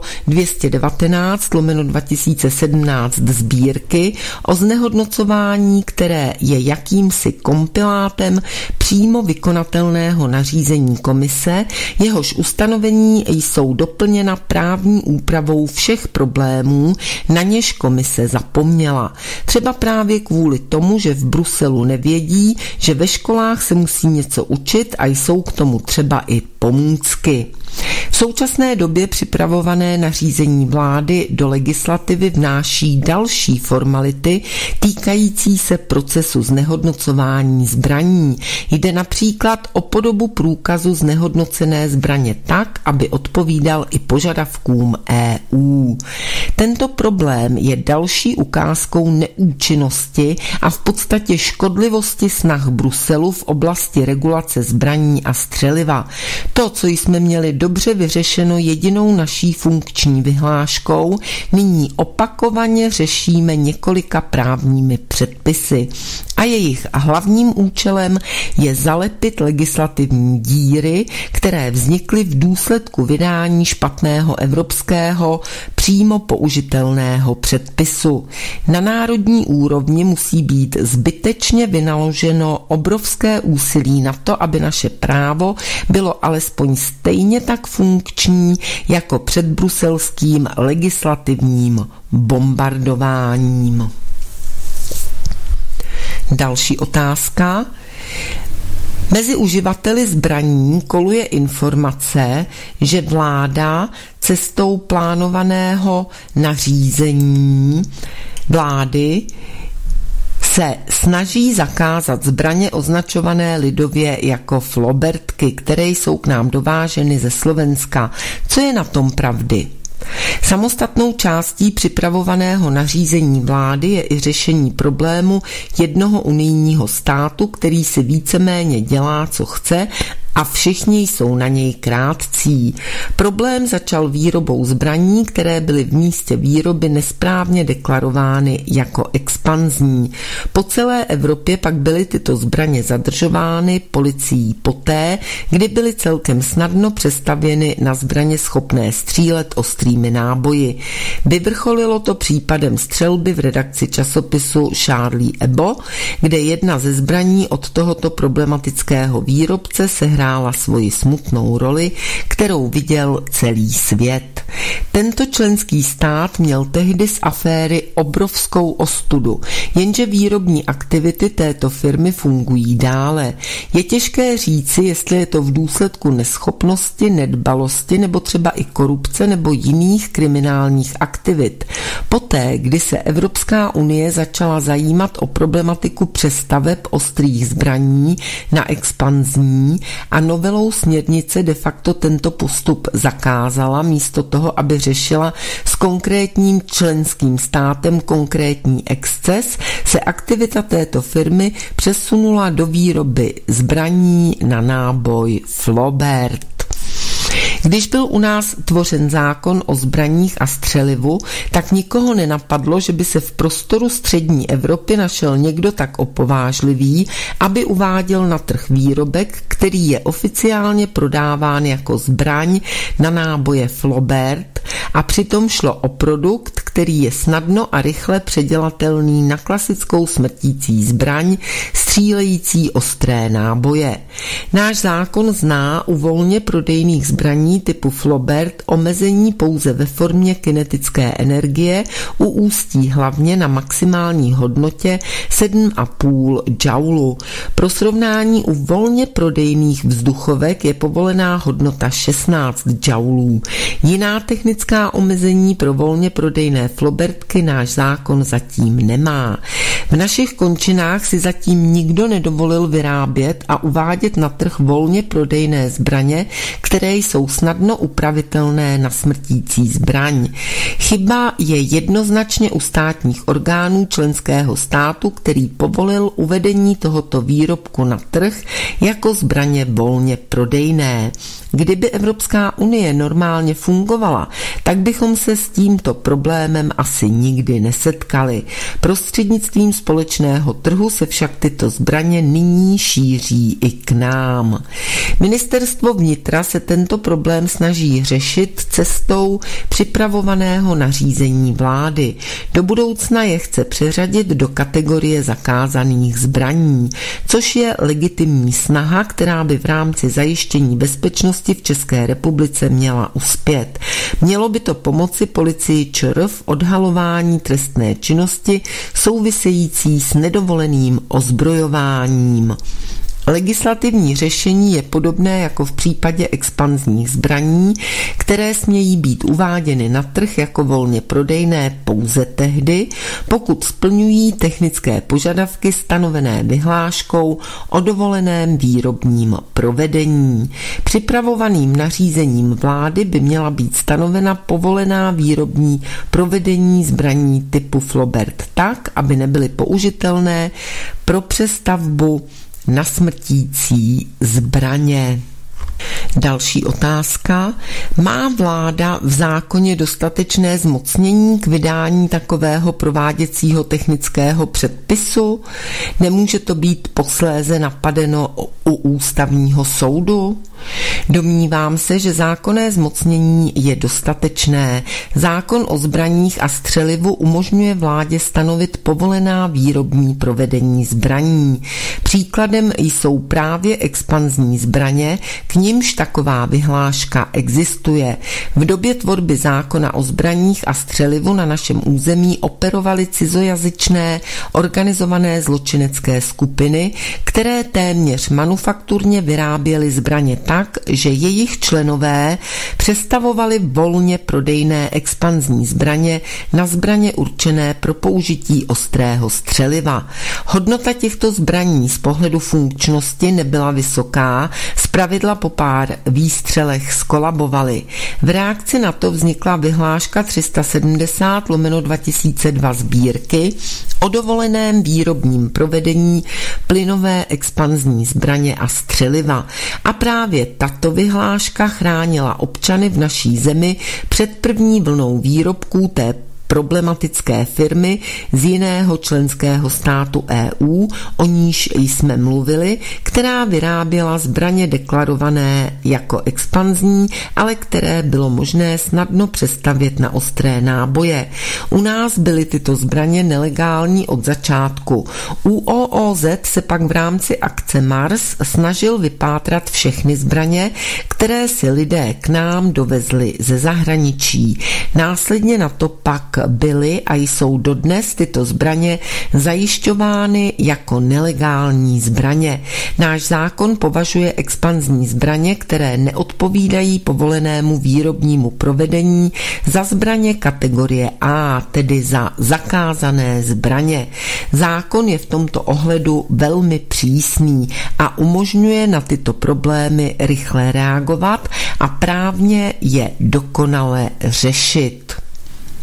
A: 219/2017 Sbírky o znehodnocování, které je jakýmsi kompilátem přímo vykonatelného nařízení komise, jehož ustanovení jsou doplněna právní úpravou všech problémů, na něž komise zapomněla. Třeba právě kvůli tomu, že v Bruselu nevědí, že ve školách se musí něco učit a jsou k tomu třeba i pomůcky. V současné době připravované nařízení vlády do legislativy vnáší další formality týkající se procesu znehodnocování zbraní. Jde například o podobu průkazu znehodnocené zbraně tak, aby odpovídal i požadavkům EU. Tento problém je další ukázkou neúčinnosti a v podstatě škodlivosti snah Bruselu v oblasti regulace zbraní a střeliva. To, co jsme měli dobře vyřešeno jedinou naší funkční vyhláškou, nyní opakovaně řešíme několika právními předpisy. A jejich hlavním účelem je zalepit legislativní díry, které vznikly v důsledku vydání špatného evropského přímo použitelného předpisu. Na národní úrovni musí být zbytečně vynaloženo obrovské úsilí na to, aby naše právo bylo alespoň stejně tak funkční jako před bruselským legislativním bombardováním. Další otázka. Mezi uživateli zbraní koluje informace, že vláda cestou plánovaného nařízení vlády se snaží zakázat zbraně označované lidově jako flobertky, které jsou k nám dováženy ze Slovenska. Co je na tom pravdy? Samostatnou částí připravovaného nařízení vlády je i řešení problému jednoho unijního státu, který si víceméně dělá, co chce, a všichni jsou na něj krátcí. Problém začal výrobou zbraní, které byly v místě výroby nesprávně deklarovány jako expanzní. Po celé Evropě pak byly tyto zbraně zadržovány policií poté, kdy byly celkem snadno přestavěny na zbraně schopné střílet ostrými náboji. Vyvrcholilo to případem střelby v redakci časopisu Charlie Hebdo, kde jedna ze zbraní od tohoto problematického výrobce sehrála svoji smutnou roli, kterou viděl celý svět. Tento členský stát měl tehdy z aféry obrovskou ostudu, jenže výrobní aktivity této firmy fungují dále. Je těžké říci, jestli je to v důsledku neschopnosti, nedbalosti nebo třeba i korupce nebo jiných kriminálních aktivit. Poté, kdy se Evropská unie začala zajímat o problematiku přestaveb ostrých zbraní na expanzní a novelou směrnice de facto tento postup zakázala, místo toho, aby řešila s konkrétním členským státem konkrétní exces, se aktivita této firmy přesunula do výroby zbraní na náboj Flobert. Když byl u nás tvořen zákon o zbraních a střelivu, tak nikoho nenapadlo, že by se v prostoru střední Evropy našel někdo tak opovážlivý, aby uváděl na trh výrobek, který je oficiálně prodáván jako zbraň na náboje Flobert, a přitom šlo o produkt, který je snadno a rychle předělatelný na klasickou smrtící zbraň, střílející ostré náboje. Náš zákon zná u volně prodejných zbraní typu Flobert omezení pouze ve formě kinetické energie u ústí hlavně na maximální hodnotě 7,5 joulu. Pro srovnání u volně prodejných vzduchovek je povolená hodnota 16 joulů. Jiná technická omezení pro volně prodejné Flobertky náš zákon zatím nemá. V našich končinách si zatím nikdo nedovolil vyrábět a uvádět na trh volně prodejné zbraně, které jsou snadno upravitelné na smrtící zbraň. Chyba je jednoznačně u státních orgánů členského státu, který povolil uvedení tohoto výrobku na trh jako zbraně volně prodejné. Kdyby Evropská unie normálně fungovala, tak bychom se s tímto problémem asi nikdy nesetkali. Prostřednictvím společného trhu se však tyto zbraně nyní šíří i k nám. Ministerstvo vnitra se tento problém snaží řešit cestou připravovaného nařízení vlády. Do budoucna je chce přeřadit do kategorie zakázaných zbraní, což je legitimní snaha, která by v rámci zajištění bezpečnosti v České republice měla uspět. Mělo by to pomoci policii ČR v odhalování trestné činnosti související s nedovoleným ozbrojováním. Legislativní řešení je podobné jako v případě expanzních zbraní, které smějí být uváděny na trh jako volně prodejné pouze tehdy, pokud splňují technické požadavky stanovené vyhláškou o dovoleném výrobním provedení. Připravovaným nařízením vlády by měla být stanovena povolená výrobní provedení zbraní typu Flobert tak, aby nebyly použitelné pro přestavbu na smrtící zbraně. Další otázka. Má vláda v zákoně dostatečné zmocnění k vydání takového prováděcího technického předpisu? Nemůže to být posléze napadeno u ústavního soudu? Domnívám se, že zákonné zmocnění je dostatečné. Zákon o zbraních a střelivu umožňuje vládě stanovit povolená výrobní provedení zbraní. Příkladem jsou právě expanzní zbraně, k nimž taková vyhláška existuje. V době tvorby zákona o zbraních a střelivu na našem území operovaly cizojazyčné organizované zločinecké skupiny, které téměř manufakturně vyráběly zbraně tak, že jejich členové přestavovali volně prodejné expanzní zbraně na zbraně určené pro použití ostrého střeliva. Hodnota těchto zbraní z pohledu funkčnosti nebyla vysoká, zpravidla po pár výstřelech skolabovaly. V reakci na to vznikla vyhláška 370/2002 sbírky o dovoleném výrobním provedení plynové expanzní zbraně a střeliva. A právě tato vyhláška chránila občany v naší zemi před první vlnou výrobků té problematické firmy z jiného členského státu EU, o níž jsme mluvili, která vyráběla zbraně deklarované jako expanzní, ale které bylo možné snadno přestavět na ostré náboje. U nás byly tyto zbraně nelegální od začátku. ÚOOZ se pak v rámci akce Mars snažil vypátrat všechny zbraně, které si lidé k nám dovezli ze zahraničí. Následně na to pak byly a jsou dodnes tyto zbraně zajišťovány jako nelegální zbraně. Náš zákon považuje expanzní zbraně, které neodpovídají povolenému výrobnímu provedení, za zbraně kategorie A, tedy za zakázané zbraně. Zákon je v tomto ohledu velmi přísný a umožňuje na tyto problémy rychle reagovat a právně je dokonale řešit.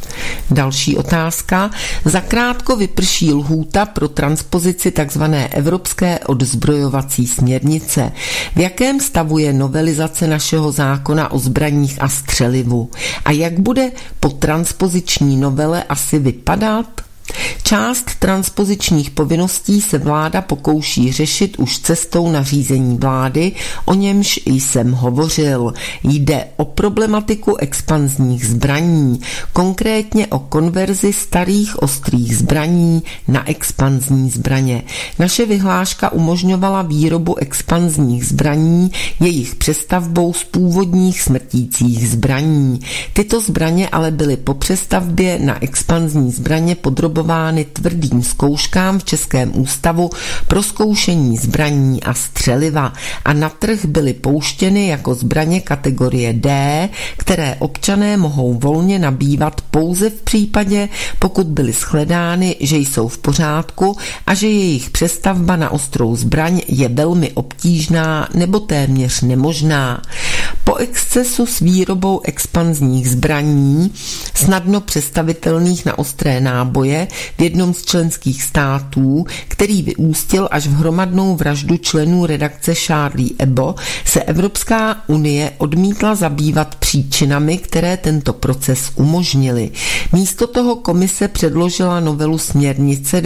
A: Další otázka. Zakrátko vyprší lhůta pro transpozici tzv. Evropské odzbrojovací směrnice. V jakém stavu je novelizace našeho zákona o zbraních a střelivu? A jak bude po transpoziční novele asi vypadat? Část transpozičních povinností se vláda pokouší řešit už cestou nařízení vlády, o němž jsem hovořil. Jde o problematiku expanzních zbraní, konkrétně o konverzi starých ostrých zbraní na expanzní zbraně. Naše vyhláška umožňovala výrobu expanzních zbraní jejich přestavbou z původních smrtících zbraní. Tyto zbraně ale byly po přestavbě na expanzní zbraně podrobovány tvrdým zkouškám v Českém ústavu pro zkoušení zbraní a střeliva a na trh byly pouštěny jako zbraně kategorie D, které občané mohou volně nabývat pouze v případě, pokud byly shledány, že jsou v pořádku a že jejich přestavba na ostrou zbraň je velmi obtížná nebo téměř nemožná. Po excesu s výrobou expanzních zbraní, snadno přestavitelných na ostré náboje, v jednom z členských států, který vyústil až v hromadnou vraždu členů redakce Charlie Hebdo, se Evropská unie odmítla zabývat příčinami, které tento proces umožnily. Místo toho komise předložila novelu směrnice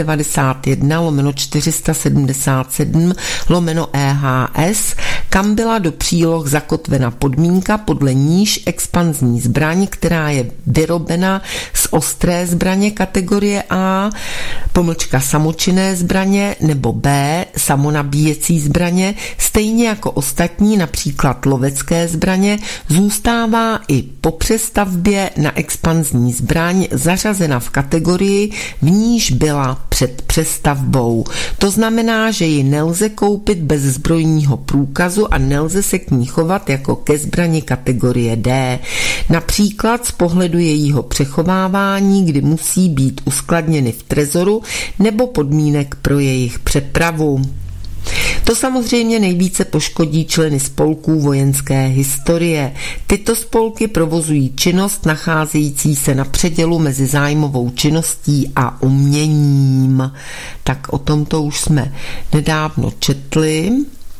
A: 91/477/EHS, kam byla do příloh zakotvena podmínka, podle níž expanzní zbraň, která je vyrobena z ostré zbraně kategorie A, samočinné zbraně, nebo B, samonabíjecí zbraně, stejně jako ostatní, například lovecké zbraně, zůstává i po přestavbě na expanzní zbraň zařazena v kategorii, v níž byla před přestavbou. To znamená, že ji nelze koupit bez zbrojního průkazu a nelze se k ní chovat jako ke zbrani kategorie D. Například z pohledu jejího přechovávání, kdy musí být uskladněny v trezoru, nebo podmínek pro jejich přepravu. To samozřejmě nejvíce poškodí členy spolků vojenské historie. Tyto spolky provozují činnost nacházející se na předělu mezi zájmovou činností a uměním. Tak o tomto už jsme nedávno četli.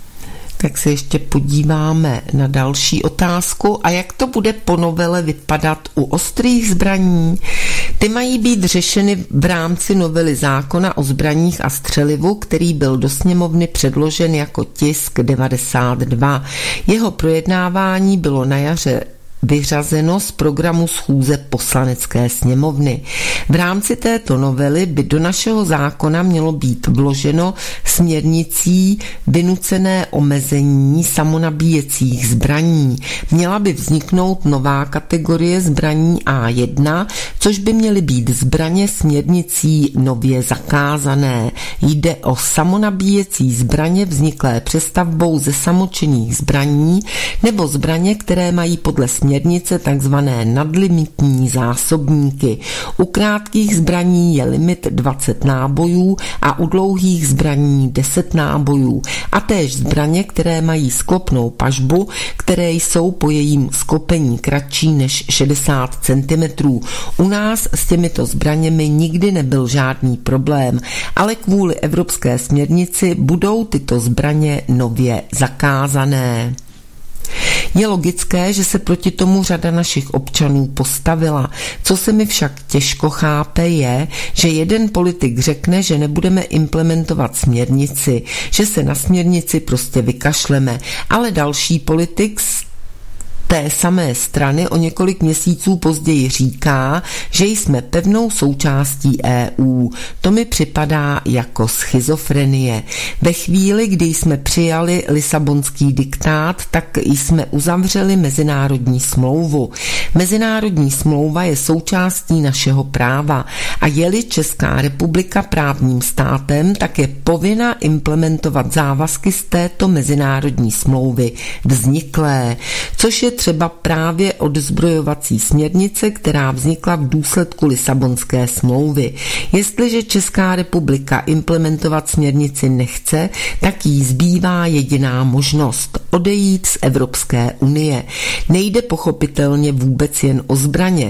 A: Tak se ještě podíváme na další otázku. A jak to bude po novele vypadat u ostrých zbraní? Ty mají být řešeny v rámci novely zákona o zbraních a střelivu, který byl do sněmovny předložen jako tisk 92. Jeho projednávání bylo na jaře vyřazeno z programu schůze Poslanecké sněmovny. V rámci této novely by do našeho zákona mělo být vloženo směrnicí vynucené omezení samonabíjecích zbraní. Měla by vzniknout nová kategorie zbraní A1, což by měly být zbraně směrnicí nově zakázané. Jde o samonabíjecí zbraně vzniklé přestavbou ze samočinných zbraní nebo zbraně, které mají podle směrnice takzvané nadlimitní zásobníky. U krátkých zbraní je limit 20 nábojů a u dlouhých zbraní 10 nábojů. A též zbraně, které mají sklopnou pažbu, které jsou po jejím sklopení kratší než 60 cm. U nás s těmito zbraněmi nikdy nebyl žádný problém, ale kvůli evropské směrnici budou tyto zbraně nově zakázané. Je logické, že se proti tomu řada našich občanů postavila. Co se mi však těžko chápe je, že jeden politik řekne, že nebudeme implementovat směrnici, že se na směrnici prostě vykašleme, ale další politik té samé strany o několik měsíců později říká, že jsme pevnou součástí EU. To mi připadá jako schizofrenie. Ve chvíli, kdy jsme přijali Lisabonský diktát, tak jsme uzavřeli mezinárodní smlouvu. Mezinárodní smlouva je součástí našeho práva a je-li Česká republika právním státem, tak je povinna implementovat závazky z této mezinárodní smlouvy vzniklé, což je třeba právě odzbrojovací směrnice, která vznikla v důsledku Lisabonské smlouvy. Jestliže Česká republika implementovat směrnici nechce, tak jí zbývá jediná možnost – odejít z Evropské unie. Nejde pochopitelně vůbec jen o zbraně.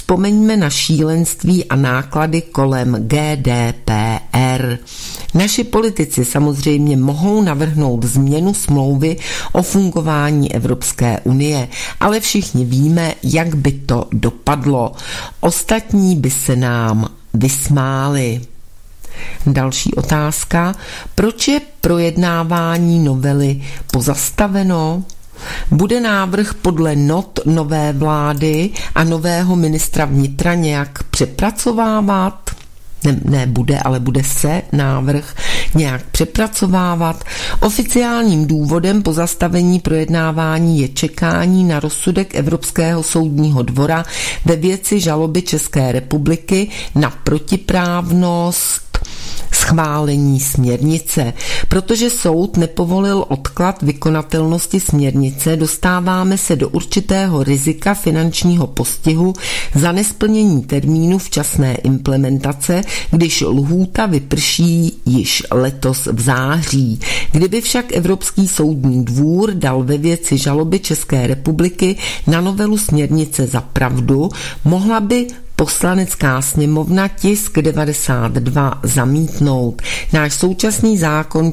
A: Vzpomeňme na šílenství a náklady kolem GDPR. Naši politici samozřejmě mohou navrhnout změnu smlouvy o fungování Evropské unie, ale všichni víme, jak by to dopadlo. Ostatní by se nám vysmáli. Další otázka. Proč je projednávání novely pozastaveno? Bude návrh podle not nové vlády a nového ministra vnitra nějak přepracovávat? Ne bude, ale bude se návrh nějak přepracovávat. Oficiálním důvodem pozastavení projednávání je čekání na rozsudek Evropského soudního dvora ve věci žaloby České republiky na protiprávnost schválení směrnice. Protože soud nepovolil odklad vykonatelnosti směrnice, dostáváme se do určitého rizika finančního postihu za nesplnění termínu včasné implementace, když lhůta vyprší již letos v září. Kdyby však Evropský soudní dvůr dal ve věci žaloby České republiky na novelu směrnice za pravdu, mohla by Poslanecká sněmovna tisk 92 zamítnout. Náš současný zákon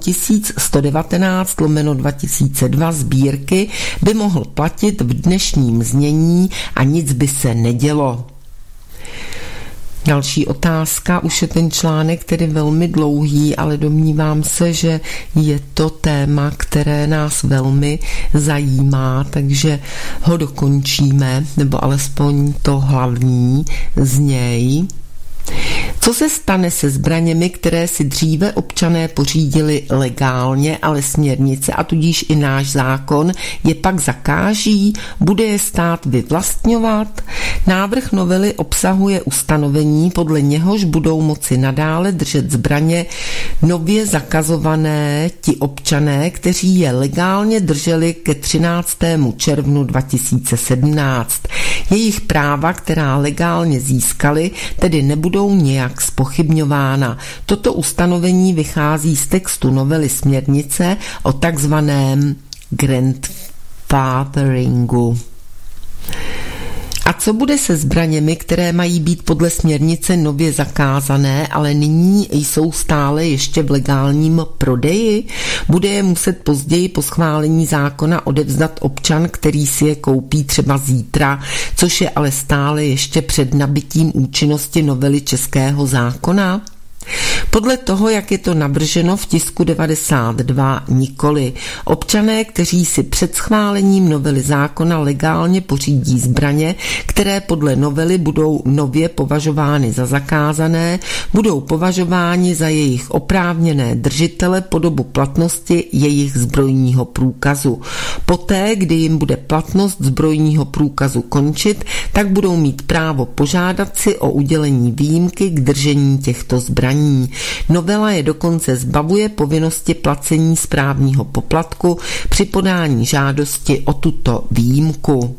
A: 1119/2002 sbírky by mohl platit v dnešním znění a nic by se nedělo. Další otázka, už je ten článek tedy velmi dlouhý, ale domnívám se, že je to téma, které nás velmi zajímá, takže ho dokončíme, nebo alespoň to hlavní z něj. Co se stane se zbraněmi, které si dříve občané pořídili legálně, ale směrnice a tudíž i náš zákon je pak zakáží? Bude je stát vyvlastňovat? Návrh novely obsahuje ustanovení, podle něhož budou moci nadále držet zbraně nově zakazované ti občané, kteří je legálně drželi ke 13. červnu 2017. Jejich práva, která legálně získali, tedy nebudou nijak zpochybňována. Toto ustanovení vychází z textu novely směrnice o takzvaném grandfatheringu. A co bude se zbraněmi, které mají být podle směrnice nově zakázané, ale nyní jsou stále ještě v legálním prodeji? Bude je muset později po schválení zákona odevzdat občan, který si je koupí třeba zítra, což je ale stále ještě před nabytím účinnosti novely českého zákona? Podle toho, jak je to navrženo v tisku 92, nikoli. Občané, kteří si před schválením novely zákona legálně pořídí zbraně, které podle novely budou nově považovány za zakázané, budou považováni za jejich oprávněné držitele po dobu platnosti jejich zbrojního průkazu. Poté, kdy jim bude platnost zbrojního průkazu končit, tak budou mít právo požádat si o udělení výjimky k držení těchto zbraní. Novela je dokonce zbavuje povinnosti placení správního poplatku při podání žádosti o tuto výjimku.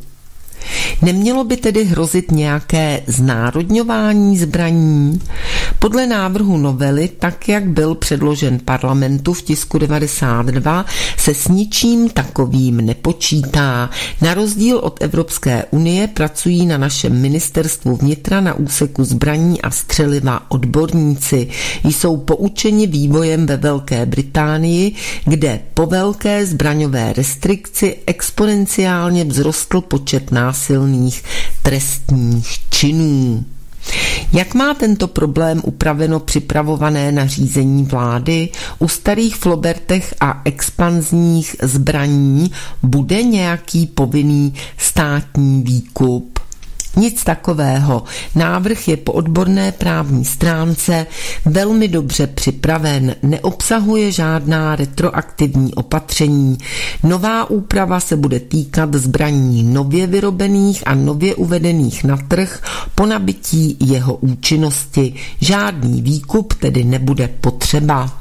A: Nemělo by tedy hrozit nějaké znárodňování zbraní? Podle návrhu novely, tak jak byl předložen parlamentu v tisku 92, se s ničím takovým nepočítá. Na rozdíl od Evropské unie pracují na našem ministerstvu vnitra na úseku zbraní a střeliva odborníci. Jsou poučeni vývojem ve Velké Británii, kde po velké zbraňové restrikci exponenciálně vzrostl počet násilných trestních činů. Jak má tento problém upraveno připravované nařízení vlády? U starých flobertech a expanzních zbraní bude nějaký povinný státní výkup? Nic takového. Návrh je po odborné právní stránce velmi dobře připraven, neobsahuje žádná retroaktivní opatření. Nová úprava se bude týkat zbraní nově vyrobených a nově uvedených na trh po nabytí jeho účinnosti. Žádný výkup tedy nebude potřeba.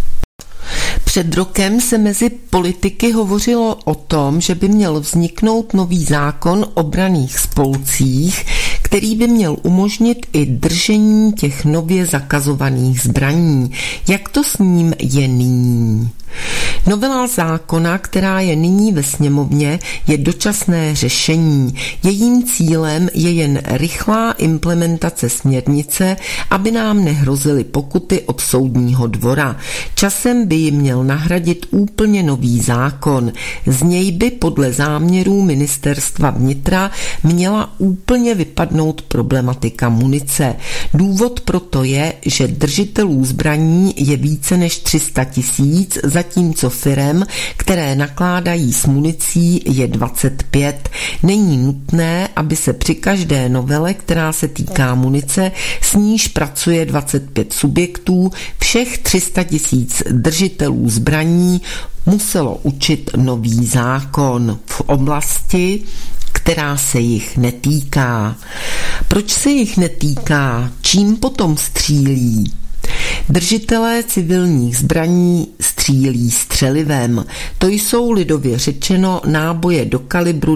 A: Před rokem se mezi politiky hovořilo o tom, že by měl vzniknout nový zákon o branných spolcích, který by měl umožnit i držení těch nově zakazovaných zbraní. Jak to s ním je nyní? Novela zákona, která je nyní ve sněmovně, je dočasné řešení. Jejím cílem je jen rychlá implementace směrnice, aby nám nehrozily pokuty od soudního dvora. Časem by ji měl nahradit úplně nový zákon. Z něj by podle záměrů ministerstva vnitra měla úplně vypadnout problematika munice. Důvod proto je, že držitelů zbraní je více než 300 000, zatímco firem, které nakládají s municí, je 25. Není nutné, aby se při každé novele, která se týká munice, s níž pracuje 25 subjektů, všech 300 000 držitelů zbraní muselo učit nový zákon v oblasti, která se jich netýká. Proč se jich netýká? Čím potom střílí? Držitelé civilních zbraní střílí střelivem. To jsou lidově řečeno náboje do kalibru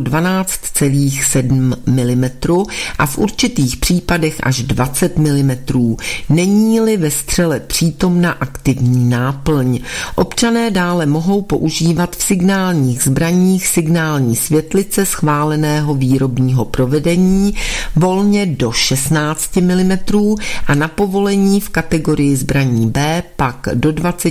A: 12,7 mm a v určitých případech až 20 mm. Není-li ve střele přítomna aktivní náplň. Občané dále mohou používat v signálních zbraních signální světlice schváleného výrobního provedení volně do 16 mm a na povolení v kategorii zbraní B pak do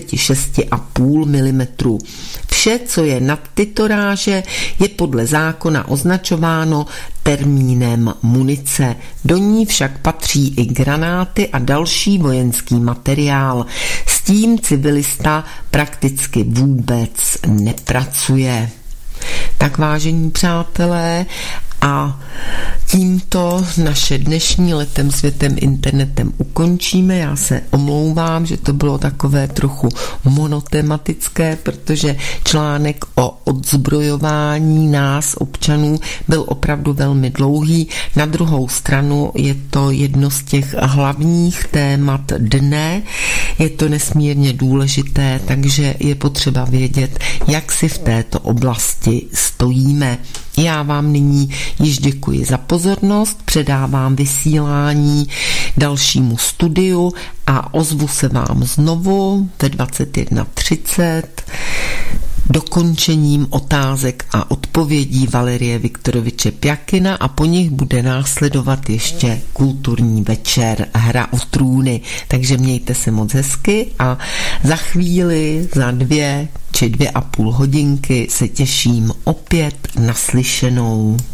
A: 26,5 mm. Vše, co je nad tyto ráže, je podle zákona označováno termínem munice. Do ní však patří i granáty a další vojenský materiál. S tím civilista prakticky vůbec nepracuje. Tak, vážení přátelé, a tímto naše dnešní Letem světem internetem ukončíme. Já se omlouvám, že to bylo takové trochu monotematické, protože článek o odzbrojování nás, občanů, byl opravdu velmi dlouhý. Na druhou stranu je to jedno z těch hlavních témat dne. Je to nesmírně důležité, takže je potřeba vědět, jak si v této oblasti stojíme. Já vám nyní již děkuji za pozornost, předávám vysílání dalšímu studiu a ozvu se vám znovu ve 21:30 dokončením otázek a odpovědí Valerie Viktoroviče Pjakina a po nich bude následovat ještě kulturní večer Hra o trůny. Takže mějte se moc hezky a za chvíli, za 2 či 2,5 hodinky se těším opět na slyšenou.